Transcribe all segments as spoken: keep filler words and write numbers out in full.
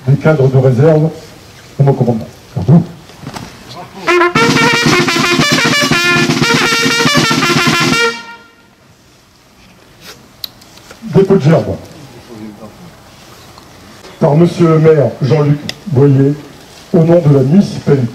des cadres de réserve au mon commandement. Cartou. Dépôt de gerbe. Par Monsieur le maire Jean-Luc Boyer, au nom de la municipalité.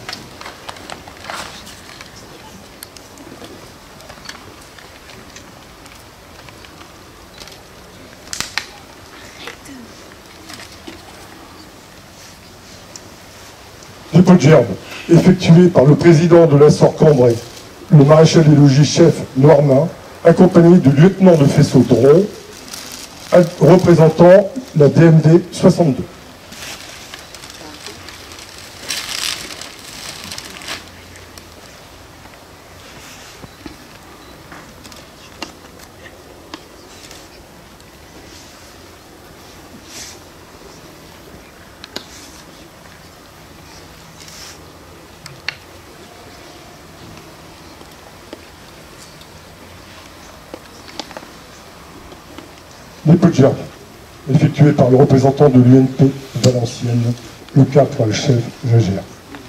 Dépôt de gerbe, effectué par le président de l'Assort Cambrai, le maréchal des logis chef Noirmin, accompagné du lieutenant de faisceau Dron, représentant la D M D soixante-deux. Dépôt de gerbe, effectué par le représentant de l'U N P Valenciennes, le quatre chef Gégère.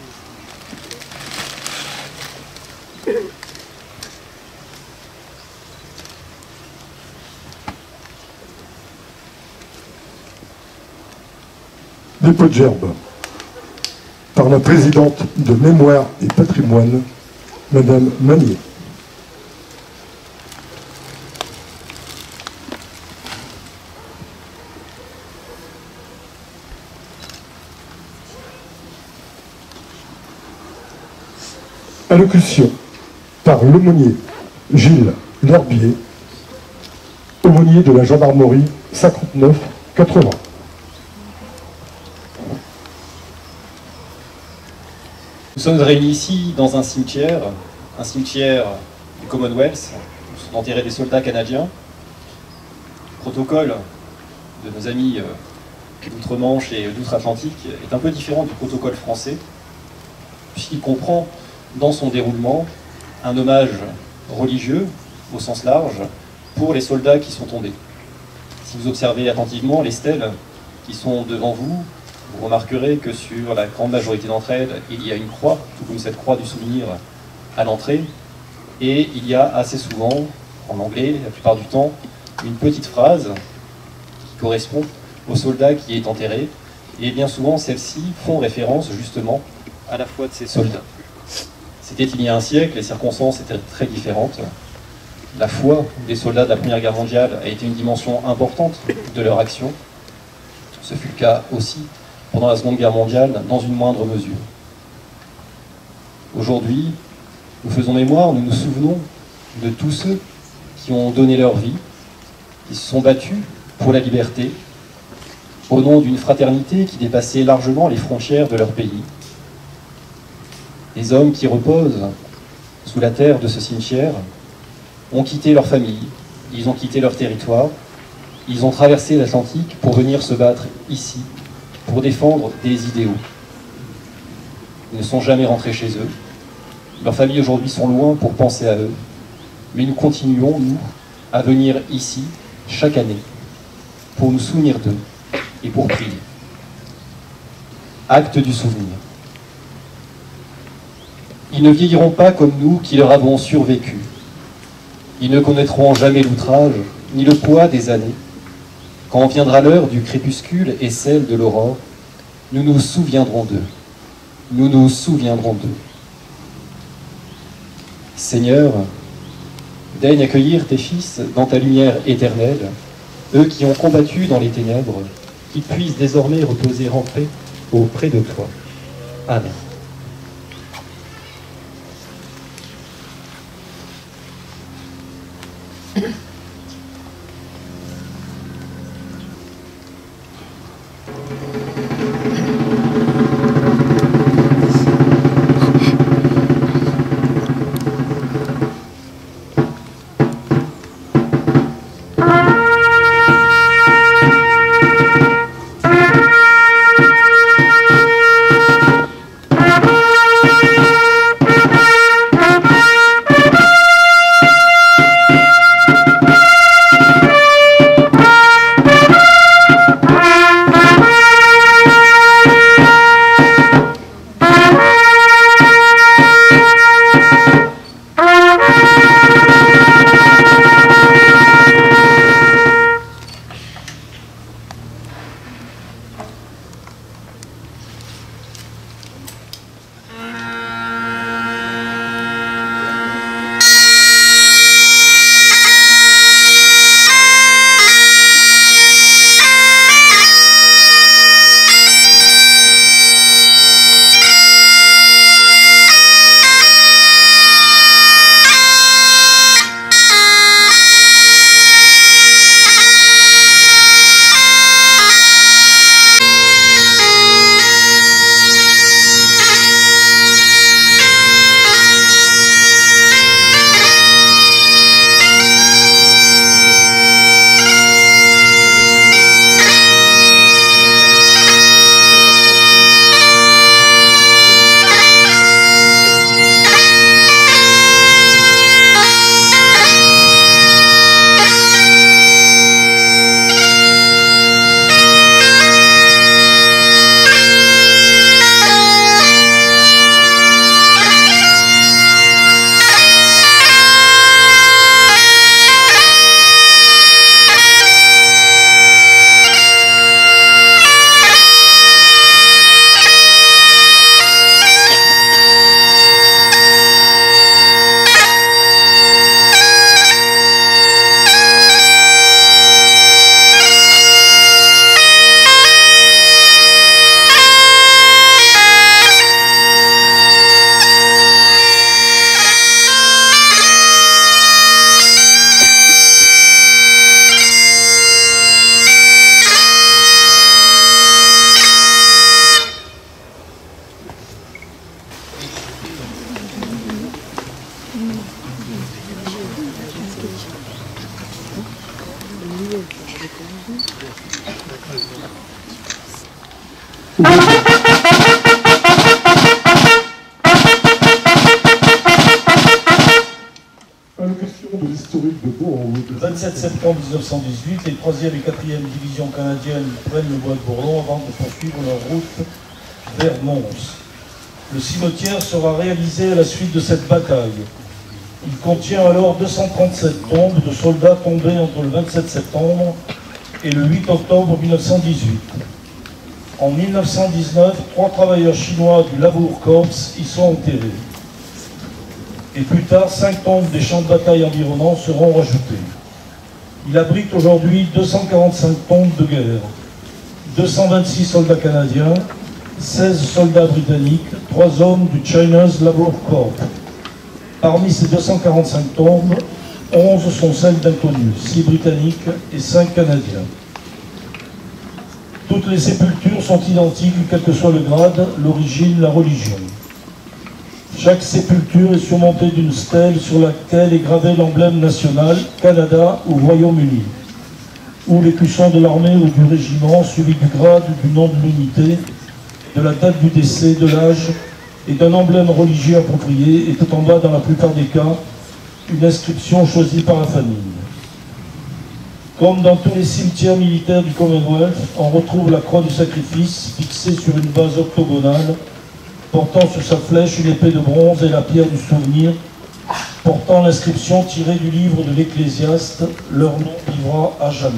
Dépôt de gerbe, par la présidente de Mémoire et Patrimoine, Madame Manier. Allocution par l'aumônier Gilles L'Herbier, aumônier de la gendarmerie cinquante-neuf quatre-vingts. Nous sommes réunis ici dans un cimetière, un cimetière du Commonwealth, où sont enterrés des soldats canadiens. Le protocole de nos amis d'outre-Manche et d'outre-Atlantique est un peu différent du protocole français, puisqu'il comprend dans son déroulement un hommage religieux, au sens large, pour les soldats qui sont tombés. Si vous observez attentivement les stèles qui sont devant vous, vous remarquerez que sur la grande majorité d'entre elles, il y a une croix, tout comme cette croix du souvenir à l'entrée, et il y a assez souvent, en anglais, la plupart du temps, une petite phrase qui correspond au soldat qui est enterré, et bien souvent celles-ci font référence justement à la foi de ces soldats. C'était il y a un siècle, les circonstances étaient très différentes. La foi des soldats de la Première Guerre mondiale a été une dimension importante de leur action. Ce fut le cas aussi pendant la Seconde Guerre mondiale, dans une moindre mesure. Aujourd'hui, nous faisons mémoire, nous nous souvenons de tous ceux qui ont donné leur vie, qui se sont battus pour la liberté, au nom d'une fraternité qui dépassait largement les frontières de leur pays. Les hommes qui reposent sous la terre de ce cimetière ont quitté leur famille, ils ont quitté leur territoire, ils ont traversé l'Atlantique pour venir se battre ici, pour défendre des idéaux. Ils ne sont jamais rentrés chez eux. Leurs familles aujourd'hui sont loin pour penser à eux. Mais nous continuons, nous, à venir ici, chaque année, pour nous souvenir d'eux et pour prier. Acte du souvenir. Ils ne vieilliront pas comme nous qui leur avons survécu. Ils ne connaîtront jamais l'outrage, ni le poids des années. Quand viendra l'heure du crépuscule et celle de l'aurore, nous nous souviendrons d'eux. Nous nous souviendrons d'eux. Seigneur, daigne accueillir tes fils dans ta lumière éternelle, eux qui ont combattu dans les ténèbres, qu'ils puissent désormais reposer en paix auprès de toi. Amen. Allocation de l'historique de Bourg-en-Wood. Le vingt-sept septembre mille neuf cent dix-huit, les troisième et quatrième divisions canadiennes prennent le bois de Bourlon avant de poursuivre leur route vers Mons. Le cimetière sera réalisé à la suite de cette bataille. Il contient alors deux cent trente-sept tombes de soldats tombés entre le vingt-sept septembre et le huit octobre mille neuf cent dix-huit. En mille neuf cent dix-neuf, trois travailleurs chinois du Labour Corps y sont enterrés. Et plus tard, cinq tombes des champs de bataille environnants seront rajoutées. Il abrite aujourd'hui deux cent quarante-cinq tombes de guerre, deux cent vingt-six soldats canadiens, seize soldats britanniques, trois hommes du China's Labour Corps. Parmi ces deux cent quarante-cinq tombes, onze sont celles d'inconnus, six britanniques et cinq canadiens. Toutes les sépultures sont identiques, quel que soit le grade, l'origine, la religion. Chaque sépulture est surmontée d'une stèle sur laquelle est gravé l'emblème national, Canada ou Royaume-Uni, ou l'écusson de l'armée ou du régiment, suivi du grade, du nom de l'unité, de la date du décès, de l'âge et d'un emblème religieux approprié, était en bas dans la plupart des cas une inscription choisie par la famille. Comme dans tous les cimetières militaires du Commonwealth, on retrouve la croix du sacrifice fixée sur une base octogonale, portant sur sa flèche une épée de bronze et la pierre du souvenir, portant l'inscription tirée du livre de l'Ecclésiaste, leur nom vivra à jamais.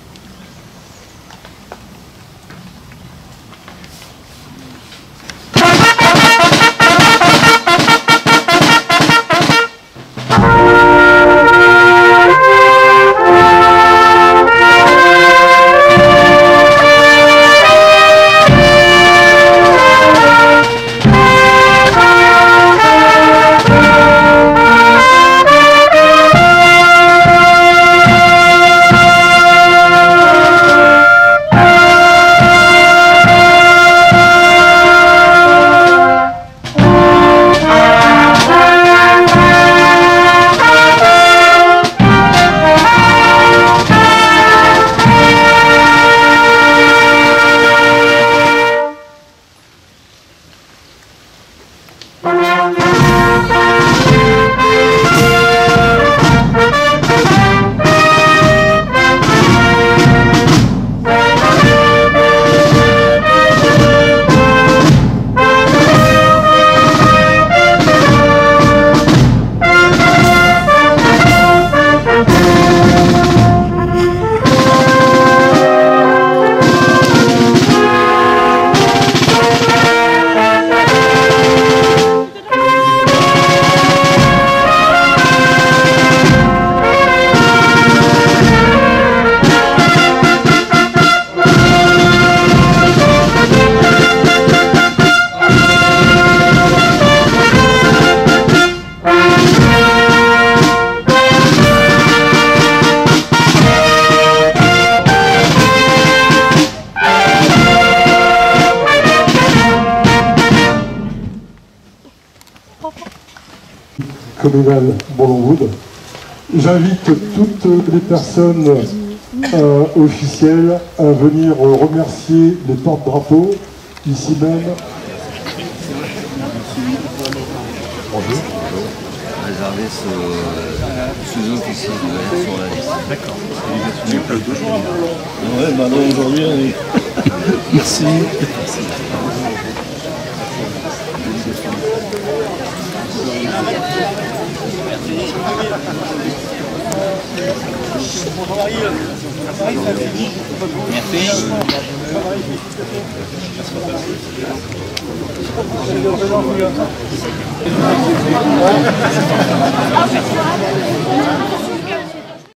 communal Bourg-en-Wood. J'invite toutes les personnes euh, officielles à venir remercier les porte-drapeaux, ici même. Bonjour. Réservé sous-officier sur la liste. D'accord. Du plateau aujourd'hui. Ouais, bah non, aujourd'hui on est. Merci. Merci.